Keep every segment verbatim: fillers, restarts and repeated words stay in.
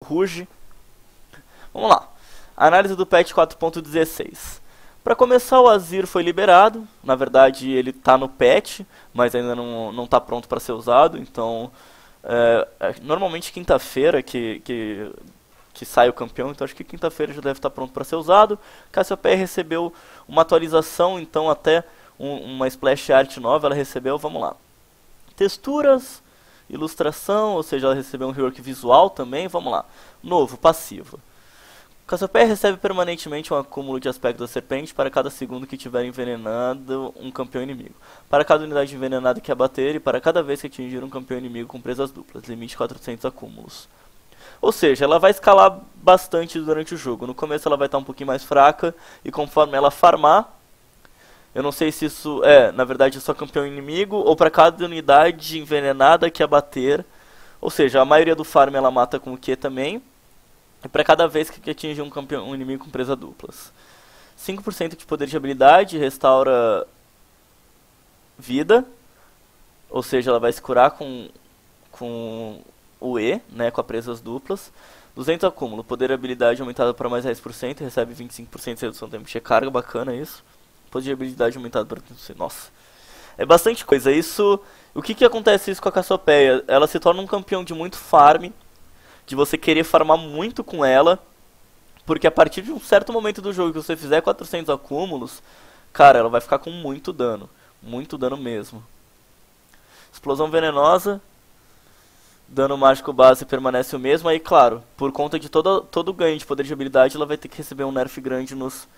Ruge. Vamos lá. Análise do patch quatro ponto dezesseis. Para começar, o Azir foi liberado. Na verdade, ele está no patch, mas ainda não não está pronto para ser usado. Então, é, é, normalmente quinta-feira que, que, que sai o campeão. Então, acho que quinta-feira já deve estar pronto para ser usado. Cassiopeia recebeu uma atualização, então até um, uma splash art nova ela recebeu. Vamos lá. Texturas, ilustração, ou seja, ela recebeu um rework visual também. Vamos lá. Novo, passivo. Cassiopeia recebe permanentemente um acúmulo de aspecto da serpente para cada segundo que tiver envenenado um campeão inimigo. Para cada unidade envenenada que abater e para cada vez que atingir um campeão inimigo com presas duplas. Limite quatrocentos acúmulos. Ou seja, ela vai escalar bastante durante o jogo. No começo ela vai estar um pouquinho mais fraca e conforme ela farmar, eu não sei se isso é, na verdade, só campeão inimigo ou para cada unidade envenenada que abater. Ou seja, a maioria do farm ela mata com o Q também. E para cada vez que atingir um, campeão, um inimigo com presa duplas. cinco por cento de poder de habilidade, restaura vida. Ou seja, ela vai se curar com, com o E, né, com as presas duplas. duzentos acúmulo, poder de habilidade aumentado para mais dez por cento, recebe vinte e cinco por cento de redução do tempo de recarga, bacana isso. Poder de habilidade aumentado para... Nossa. É bastante coisa. Isso, o que, que acontece isso com a Cassiopeia? Ela se torna um campeão de muito farm, de você querer farmar muito com ela, porque a partir de um certo momento do jogo que você fizer quatrocentos acúmulos, cara, ela vai ficar com muito dano, muito dano mesmo. Explosão venenosa, dano mágico base permanece o mesmo, aí claro, por conta de todo, todo o ganho de poder de habilidade, ela vai ter que receber um nerf grande nos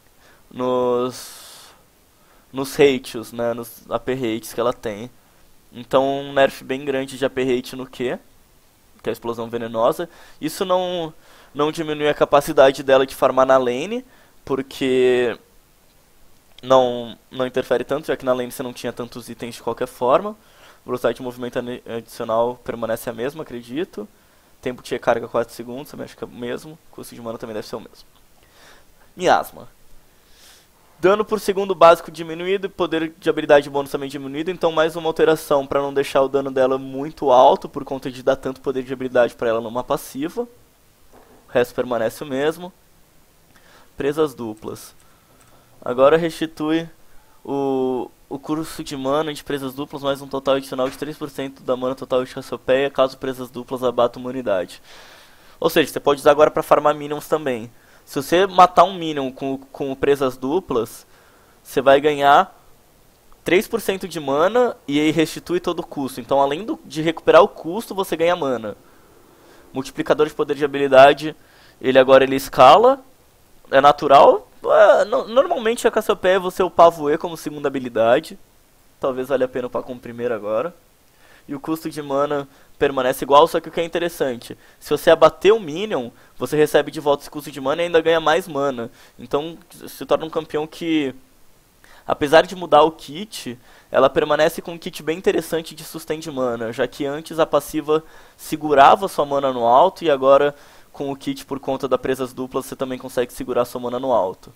nos nos hates, né, nos A P hates que ela tem. Então um nerf bem grande de A P hate no Q, que é a explosão venenosa. Isso não, não diminui a capacidade dela de farmar na lane, porque não, não interfere tanto, já que na lane você não tinha tantos itens de qualquer forma. Velocidade de movimento adicional permanece a mesma, acredito. Tempo de recarga quatro segundos, também acho que é o mesmo. Custo de mana também deve ser o mesmo. Miasma. Dano por segundo básico diminuído e poder de habilidade bônus também diminuído. Então mais uma alteração para não deixar o dano dela muito alto, por conta de dar tanto poder de habilidade para ela numa passiva. O resto permanece o mesmo. Presas duplas. Agora restitui o, o curso de mana de presas duplas, mais um total adicional de três por cento da mana total de Cassiopeia, caso presas duplas abatam uma unidade. Ou seja, você pode usar agora para farmar minions também. Se você matar um minion com, com presas duplas, você vai ganhar três por cento de mana e aí restitui todo o custo. Então, além do, de recuperar o custo, você ganha mana. Multiplicador de poder de habilidade, ele agora ele escala. É natural. É, no, normalmente a Cassiopeia você upar voe como segunda habilidade. Talvez valha a pena upar como primeira agora. E o custo de mana permanece igual, só que o que é interessante, se você abater o minion, você recebe de volta esse custo de mana e ainda ganha mais mana. Então se torna um campeão que, apesar de mudar o kit, ela permanece com um kit bem interessante de sustain de mana, já que antes a passiva segurava sua mana no alto e agora com o kit, por conta das presas duplas, você também consegue segurar sua mana no alto.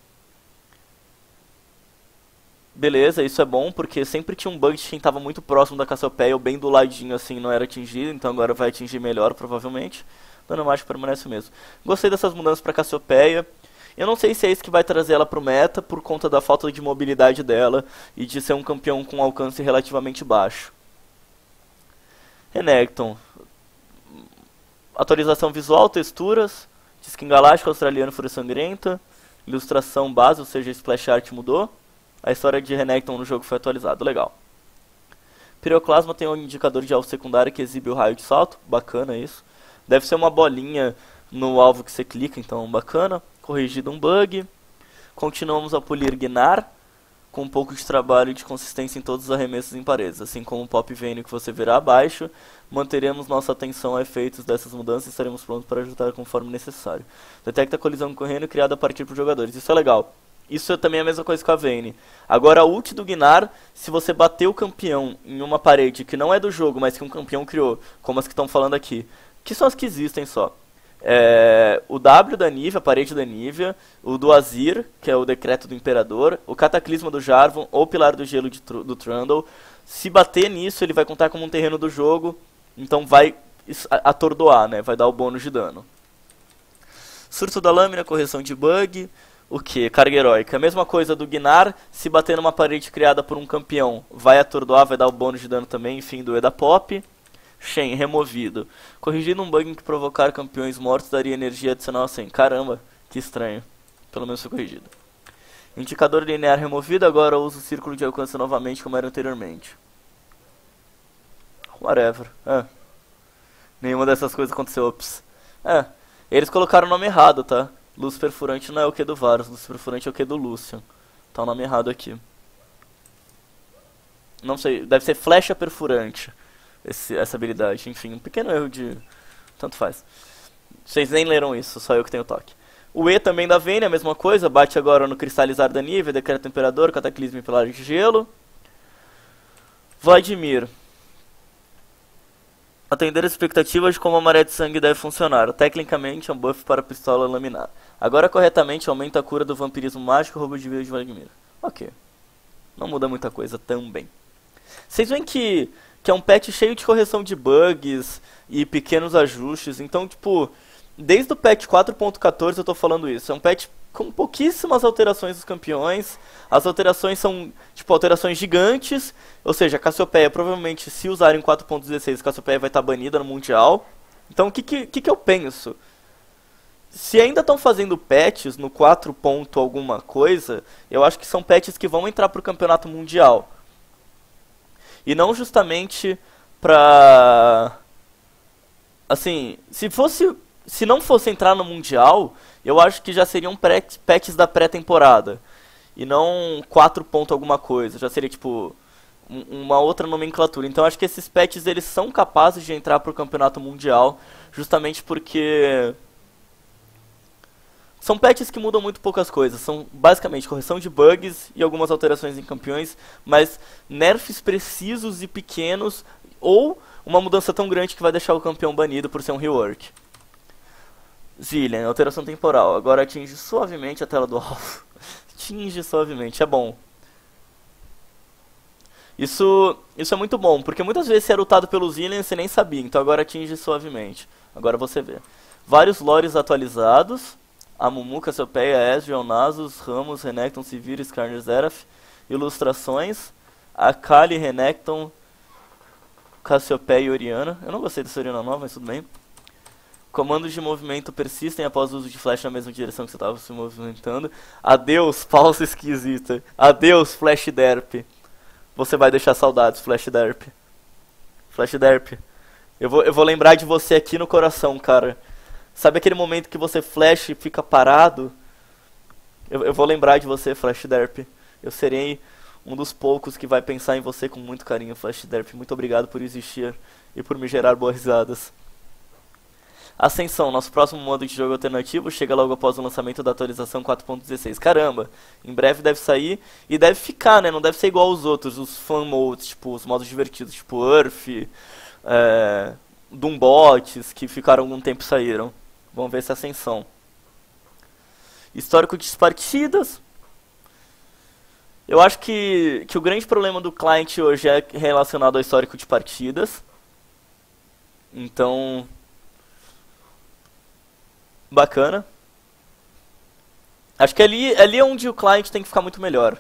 Beleza, isso é bom, porque sempre tinha um bug de quem estava muito próximo da Cassiopeia, ou bem do ladinho assim, não era atingido, então agora vai atingir melhor, provavelmente. Dano mágico permanece o mesmo. Gostei dessas mudanças para Cassiopeia. Eu não sei se é isso que vai trazer ela pro meta, por conta da falta de mobilidade dela, e de ser um campeão com alcance relativamente baixo. Renekton. Atualização visual, texturas, skin galáctica, australiano, fúria sangrenta, ilustração base, ou seja, splash art mudou. A história de Renekton no jogo foi atualizada, legal. Piroclasma tem um indicador de alvo secundário que exibe o raio de salto, bacana isso. Deve ser uma bolinha no alvo que você clica, então bacana. Corrigido um bug. Continuamos a polir Gnar, com um pouco de trabalho e de consistência em todos os arremessos em paredes. Assim como o Pop Vayne que você verá abaixo, manteremos nossa atenção a efeitos dessas mudanças e estaremos prontos para ajudar conforme necessário. Detecta a colisão correndo criada a partir por jogadores, isso é legal. Isso é também a mesma coisa com a Vayne. Agora a ult do Gnar, se você bater o campeão em uma parede que não é do jogo, mas que um campeão criou, como as que estão falando aqui, que são as que existem só. É, o W da Nivea, a parede da Nivea, o do Azir, que é o decreto do Imperador, o Cataclisma do Jarvan ou o Pilar do Gelo de, do Trundle. Se bater nisso, ele vai contar como um terreno do jogo, então vai atordoar, né? Vai dar o bônus de dano. Surto da lâmina, correção de bug. O que? Carga heróica. A mesma coisa do Gnar, se bater numa parede criada por um campeão, vai atordoar, vai dar o bônus de dano também, enfim, do Eda Pop. Shen, removido. Corrigindo um bug que provocar campeões mortos daria energia adicional a cem. Caramba, que estranho. Pelo menos foi corrigido. Indicador linear removido, agora usa o círculo de alcance novamente como era anteriormente. Whatever. É. Nenhuma dessas coisas aconteceu, ops. É, eles colocaram o nome errado, tá? Luz perfurante não é o que do Varus, luz perfurante é o que do Lucian. Tá o nome errado aqui. Não sei, deve ser flecha perfurante. Esse, essa habilidade, enfim, um pequeno erro de... Tanto faz. Vocês nem leram isso, só eu que tenho toque. O E também da Vayne, a mesma coisa, bate agora no cristalizar da nível, decreta imperador, cataclismo e pilar de gelo. Vladimir. Atender as expectativas de como a maré de sangue deve funcionar. Tecnicamente é um buff para a pistola laminar. Agora corretamente aumenta a cura do vampirismo mágico e roubo de vida de Vladimir. Ok. Não muda muita coisa também. Vocês veem que, que é um patch cheio de correção de bugs e pequenos ajustes. Então, tipo, desde o patch quatro ponto quatorze eu tô falando isso. É um patch com pouquíssimas alterações dos campeões. As alterações são, tipo, alterações gigantes. Ou seja, a Cassiopeia, provavelmente, se usarem quatro ponto dezesseis, a Cassiopeia vai estar banida no Mundial. Então, o que, que, que, que eu penso? Se ainda estão fazendo patches no quatro ponto alguma coisa, eu acho que são patches que vão entrar pro Campeonato Mundial. E não justamente pra... Assim, se fosse... Se não fosse entrar no Mundial, eu acho que já seriam patches da pré-temporada. E não quatro ponto alguma coisa. Já seria, tipo, um, uma outra nomenclatura. Então, acho que esses patches, eles são capazes de entrar pro Campeonato Mundial. Justamente porque... São patches que mudam muito poucas coisas. São, basicamente, correção de bugs e algumas alterações em campeões. Mas nerfs precisos e pequenos. Ou uma mudança tão grande que vai deixar o campeão banido por ser um rework. Zilean, alteração temporal. Agora atinge suavemente a tela do alvo. Atinge suavemente, é bom. Isso, isso é muito bom, porque muitas vezes você é lutado pelo Zilean e você nem sabia. Então agora atinge suavemente. Agora você vê. Vários lores atualizados. Amumu, Cassiopeia, Ezreal, Nasus, Ramos, Renekton, Sivir, Skarner, Seraph. Ilustrações. Akali, Renekton, Cassiopeia e Orianna. Eu não gostei dessa Orianna nova, mas tudo bem. Comandos de movimento persistem após o uso de flash na mesma direção que você estava se movimentando. Adeus, pausa esquisita. Adeus, Flash Derp. Você vai deixar saudades, Flash Derp. Flash Derp. Eu vou, eu vou lembrar de você aqui no coração, cara. Sabe aquele momento que você flash e fica parado? Eu, eu vou lembrar de você, Flash Derp. Eu serei um dos poucos que vai pensar em você com muito carinho, Flash Derp. Muito obrigado por existir e por me gerar boas risadas. Ascensão, nosso próximo modo de jogo alternativo chega logo após o lançamento da atualização quatro ponto dezesseis. Caramba, em breve deve sair e deve ficar, né? Não deve ser igual aos outros, os fan modes, tipo, os modos divertidos, tipo Earth, é, Doombots, que ficaram algum tempo e saíram. Vamos ver se é Ascensão. Histórico de partidas. Eu acho que, que o grande problema do client hoje é relacionado ao histórico de partidas. Então... Bacana. Acho que ali, ali é onde o client tem que ficar muito melhor.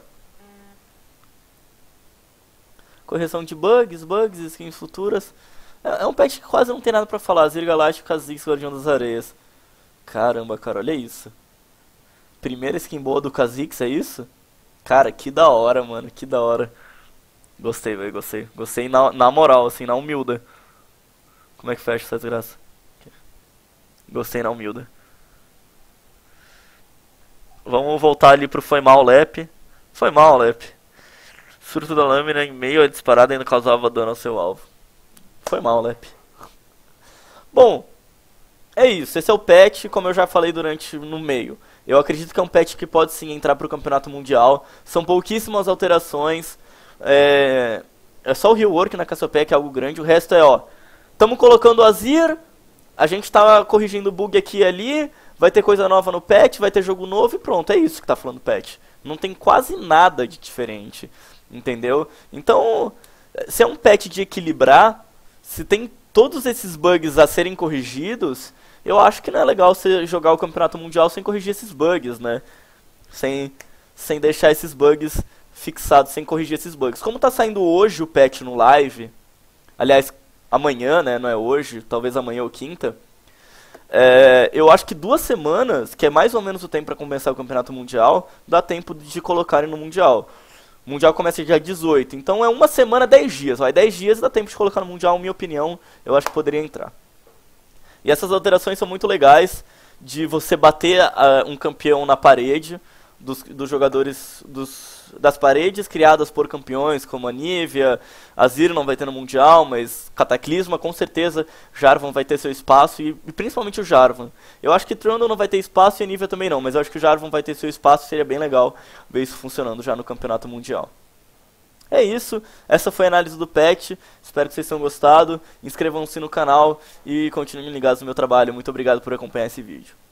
Correção de bugs, bugs, skins futuras. É, é um patch que quase não tem nada pra falar. Zir Galáctico, Kha'Zix, Guardião das Areias. Caramba, cara, olha isso. Primeira skin boa do Kha'Zix, é isso? Cara, que da hora, mano, que da hora. Gostei, velho, gostei. Gostei na, na moral, assim, na humilda. Como é que fecha essa desgraça? Gostei na humilda. Vamos voltar ali pro Foi Mal, Lep. Foi mal, Lep. Surto da lâmina em meio à disparada ainda causava dano ao seu alvo. Foi mal, Lep. Bom, é isso. Esse é o patch, como eu já falei durante no meio. Eu acredito que é um patch que pode sim entrar pro Campeonato Mundial. São pouquíssimas alterações. É, é só o rework na Cassiopeia que é algo grande. O resto é, ó, estamos colocando o Azir. A gente tá corrigindo bug aqui e ali. Vai ter coisa nova no patch, vai ter jogo novo e pronto. É isso que tá falando o patch. Não tem quase nada de diferente. Entendeu? Então, se é um patch de equilibrar, se tem todos esses bugs a serem corrigidos, eu acho que não é legal você jogar o Campeonato Mundial sem corrigir esses bugs, né? Sem, sem deixar esses bugs fixados, sem corrigir esses bugs. Como tá saindo hoje o patch no live, aliás, amanhã, né, não é hoje, talvez amanhã ou quinta, é, eu acho que duas semanas, que é mais ou menos o tempo para começar o Campeonato Mundial, dá tempo de colocarem no Mundial. O Mundial começa dia dezoito, então é uma semana, dez dias. Vai dez dias dá tempo de colocar no Mundial, minha opinião, eu acho que poderia entrar. E essas alterações são muito legais, de você bater uh, um campeão na parede, dos, dos jogadores dos, das paredes criadas por campeões, como a Nivea, a Azir não vai ter no Mundial, mas Cataclisma, com certeza, Jarvan vai ter seu espaço, e, e principalmente o Jarvan. Eu acho que Trundle não vai ter espaço e a Nivea também não, mas eu acho que o Jarvan vai ter seu espaço, seria bem legal ver isso funcionando já no Campeonato Mundial. É isso, essa foi a análise do patch, espero que vocês tenham gostado, inscrevam-se no canal e continuem ligados no meu trabalho. Muito obrigado por acompanhar esse vídeo.